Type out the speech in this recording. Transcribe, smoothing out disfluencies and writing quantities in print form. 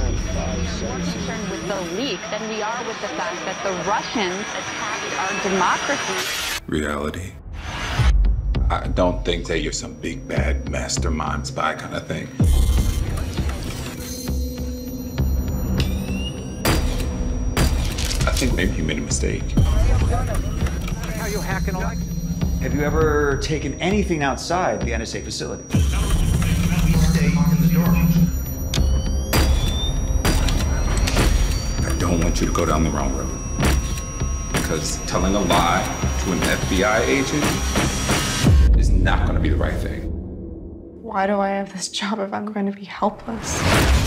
More concerned with the leak than we are with the fact that the Russians attacked our democracy. Reality. I don't think that you're some big bad mastermind spy kind of thing. I think maybe you made a mistake. How you hacking on? Have you ever taken anything outside the NSA facility? We stay in the dorms. I don't want you to go down the wrong road. Because telling a lie to an FBI agent is not going to be the right thing. Why do I have this job if I'm going to be helpless?